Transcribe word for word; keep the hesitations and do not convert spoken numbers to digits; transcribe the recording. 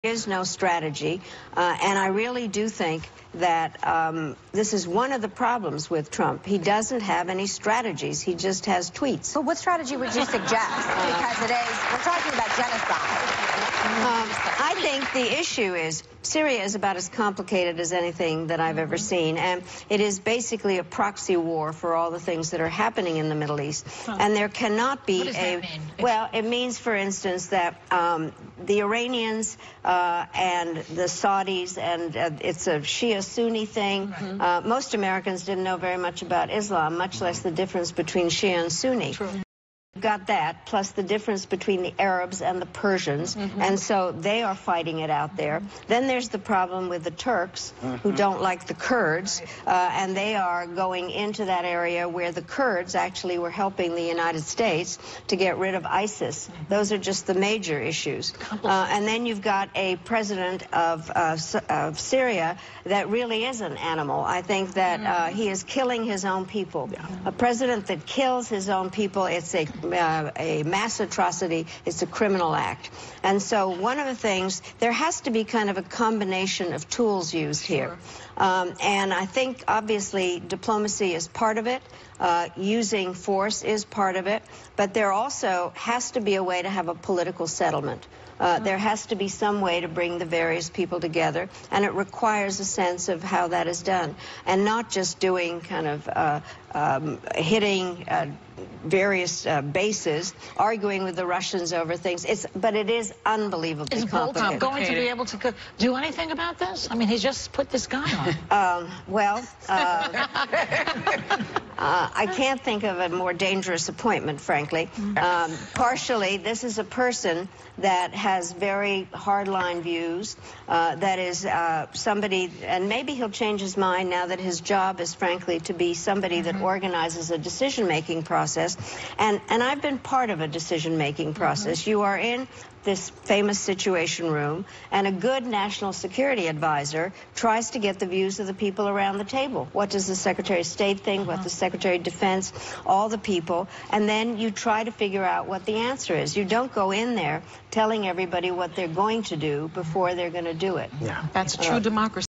is no strategy, uh, and I really do think that um, this is one of the problems with Trump. He doesn't have any strategies. He just has tweets. But what strategy would you suggest? Because it is, we're talking about genocide. Um, I think the issue is Syria is about as complicated as anything that I've ever seen, and it is basically a proxy war for all the things that are happening in the Middle East. Huh. And there cannot be what does a that mean? well, it means, for instance, that um, the Iranians uh, and the Saudis, and uh, it's a Shia-Sunni thing. Mm-hmm. uh, most Americans didn't know very much about Islam, much less the difference between Shia and Sunni. True. Got that, plus the difference between the Arabs and the Persians, mm-hmm. and so they are fighting it out there. Mm-hmm. Then there's the problem with the Turks, mm-hmm. who don't like the Kurds, uh, and they are going into that area where the Kurds actually were helping the United States to get rid of ISIS. Mm-hmm. Those are just the major issues. Uh, and then you've got a president of, uh, of Syria that really is an animal. I think that uh, he is killing his own people. Yeah. A president that kills his own people, it's a Uh, a mass atrocity. It's a criminal act. And so one of the things, there has to be kind of a combination of tools used sure. here. Um, and I think, obviously, diplomacy is part of it. Uh, using force is part of it. But there also has to be a way to have a political settlement. Uh, there has to be some way to bring the various people together, and it requires a sense of how that is done, and not just doing kind of uh, um, hitting uh, various uh, bases, arguing with the Russians over things. It's, but it is unbelievably is complicated. Is Bolton going to be able to do anything about this? I mean, he just put this guy on. Um, well, uh, uh, I can't think of a more dangerous appointment, frankly. Um, partially, this is a person that has very hardline views, uh, that is uh, somebody, and maybe he'll change his mind now that his job is, frankly, to be somebody that organizes a decision-making process. And, and I've been part of a decision-making process. Mm-hmm. You are in this famous Situation Room, and a good national security advisor tries to get the views of the people around the table. What does the Secretary of State think? Uh-huh. What the Secretary of Defense? All the people. And then you try to figure out what the answer is. You don't go in there telling everybody what they're going to do before they're going to do it. Yeah, that's true uh, democracy.